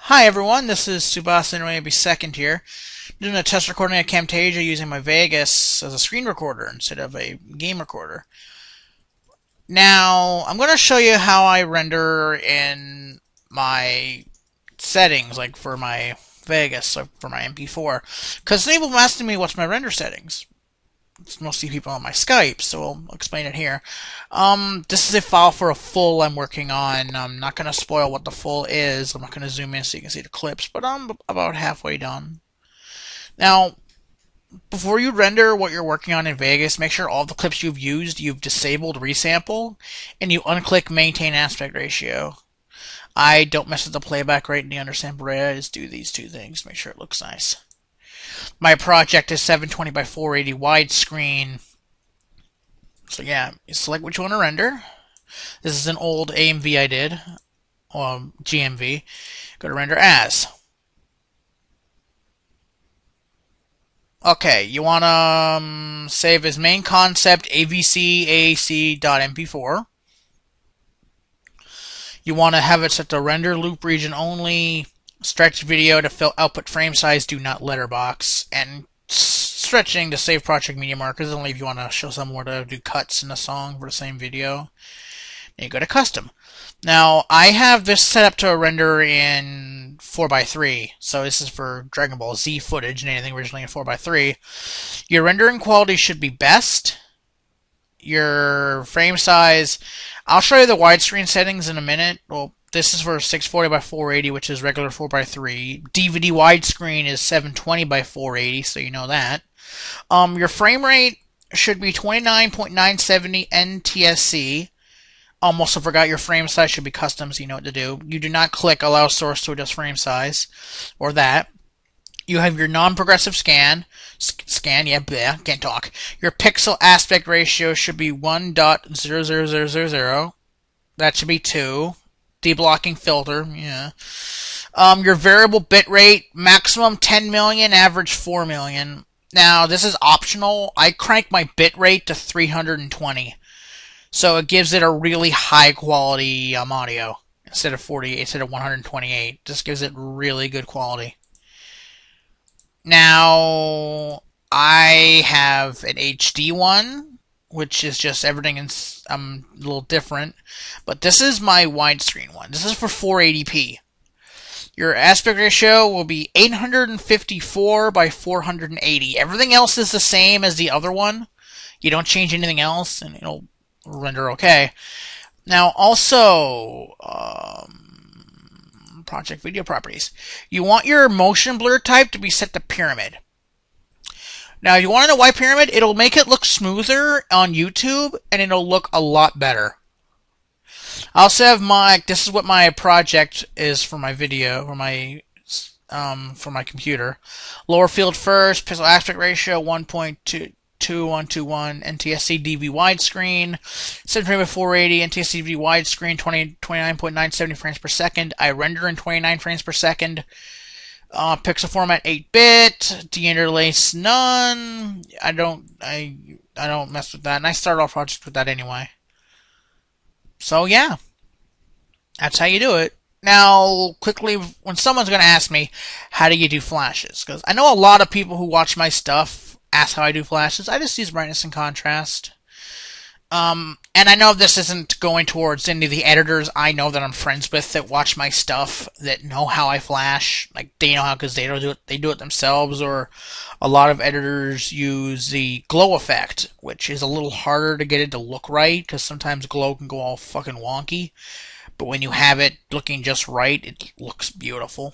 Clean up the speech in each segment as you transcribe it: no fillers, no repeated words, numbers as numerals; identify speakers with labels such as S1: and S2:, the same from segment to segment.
S1: Hi everyone, this is Subhasan Rayabi Second here, doing a test recording of Camtasia using my Vegas as a screen recorder instead of a game recorder. Now, I'm going to show you how I render in my settings, like for my Vegas, like for my MP4, because some people have asked me what's my render settings. It's mostly people on my Skype, so I'll explain it here. This is a file for a full I'm working on. I'm not going to spoil what the full is. I'm not going to zoom in so you can see the clips, but I'm about halfway done. Now, before you render what you're working on in Vegas, make sure all the clips you've used, you've disabled resample, and you unclick maintain aspect ratio. I don't mess with the playback rate and the undersample rate. I just do these two things, make sure it looks nice. My project is 720 by 480 widescreen. So yeah, you select what you want to render. This is an old AMV I did, GMV. Go to render as. Okay, you want to save as main concept avc.aac.mp4. You want to have it set to render loop region only. Stretch video to fill output frame size, do not letterbox, and stretching to save project media markers only if you want to show someone to do cuts in a song for the same video. And you go to custom. Now, I have this set up to render in 4:3, so this is for Dragon Ball Z footage and anything originally in 4:3. Your rendering quality should be best. Your frame size, I'll show you the widescreen settings in a minute. Well, this is for 640 by 480, which is regular 4:3. DVD widescreen is 720 by 480, so you know that. Your frame rate should be 29.970 NTSC. Also forgot your frame size should be custom, so you know what to do. You do not click allow source to adjust frame size, or that. You have your non-progressive scan, yeah, bleh, can't talk. Your pixel aspect ratio should be 1.00000. That should be 2. Deblocking filter, yeah. Your variable bit rate, maximum 10 million, average 4 million. Now, this is optional. I crank my bit rate to 320. So it gives it a really high quality audio. Instead of 128. Just gives it really good quality. Now, I have an HD one, which is just everything in a little different. But this is my widescreen one. This is for 480p. Your aspect ratio will be 854 by 480. Everything else is the same as the other one. You don't change anything else, and it'll render okay. Now, also, project video properties. You want your motion blur type to be set to pyramid. Now, you want to know why pyramid? It'll make it look smoother on YouTube, and it'll look a lot better. I also have this is what my project is for my video, for my computer. Lower field first, pixel aspect ratio 1.2121, NTSC DV widescreen, 720 by 480, NTSC DV widescreen, 29.970 frames per second. I render in 29 frames per second. Pixel format 8-bit, deinterlace none. I don't mess with that, and I start off project with that anyway. So yeah, that's how you do it. Now, quickly, when someone's going to ask me, how do you do flashes? Because I know a lot of people who watch my stuff ask how I do flashes. I just use brightness and contrast. And I know this isn't going towards any of the editors I know that I'm friends with that watch my stuff, that know how I flash. Like, they know how because they do it themselves, or a lot of editors use the glow effect, which is a little harder to get it to look right, because sometimes glow can go all fucking wonky. But when you have it looking just right, it looks beautiful.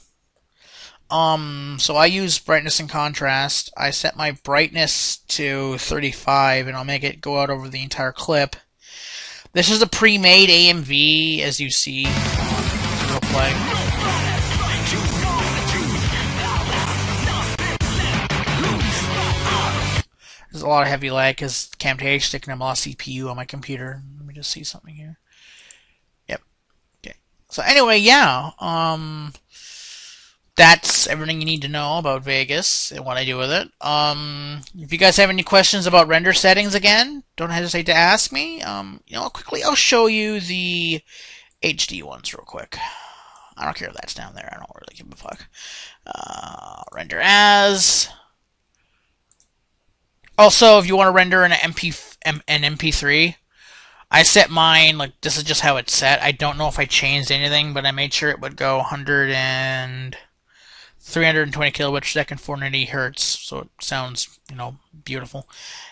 S1: So I use brightness and contrast. I set my brightness to 35, and I'll make it go out over the entire clip. This is a pre-made AMV, as you see. It'll play. There's a lot of heavy lag because Camtasia sticking a lot of CPU on my computer. Let me just see something here. Yep. Okay. So anyway, yeah. That's everything you need to know about Vegas and what I do with it. If you guys have any questions about render settings again, don't hesitate to ask me. Quickly I'll show you the HD ones real quick. I don't care if that's down there. I don't really give a fuck. Render as. Also, if you want to render an MP3, I set mine, like, this is just how it's set. I don't know if I changed anything, but I made sure it would go 320 kilobits per second, 490 hertz, so it sounds, beautiful.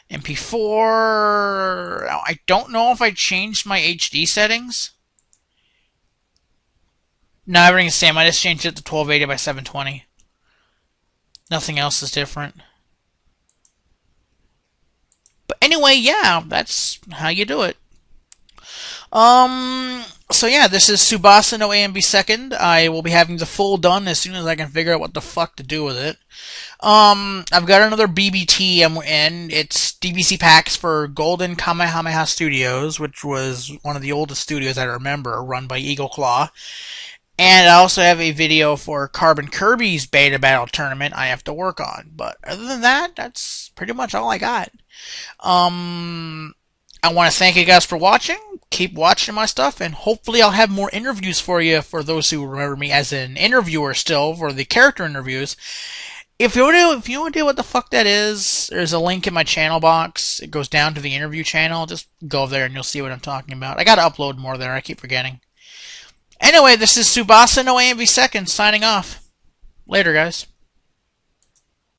S1: MP4, I don't know if I changed my HD settings. No, everything's the same. I just changed it to 1280 by 720. Nothing else is different. But anyway, yeah, that's how you do it. So yeah, this is Tsubasa no AMB second. I will be having the full done as soon as I can figure out what the fuck to do with it. I've got another BBT I'm in. It's DBC packs for Golden Kamehameha Studios, which was one of the oldest studios I remember, run by Eagle Claw. And I also have a video for Carbon Kirby's Beta Battle Tournament I have to work on. But other than that, that's pretty much all I got. I want to thank you guys for watching. Keep watching my stuff, and hopefully I'll have more interviews for you, for those who remember me as an interviewer still, for the character interviews. If you want to know what the fuck that is, there's a link in my channel box. It goes down to the interview channel. Just go there and you'll see what I'm talking about. I gotta upload more there. I keep forgetting. Anyway, this is Tsubasa no AMV2 signing off. Later, guys.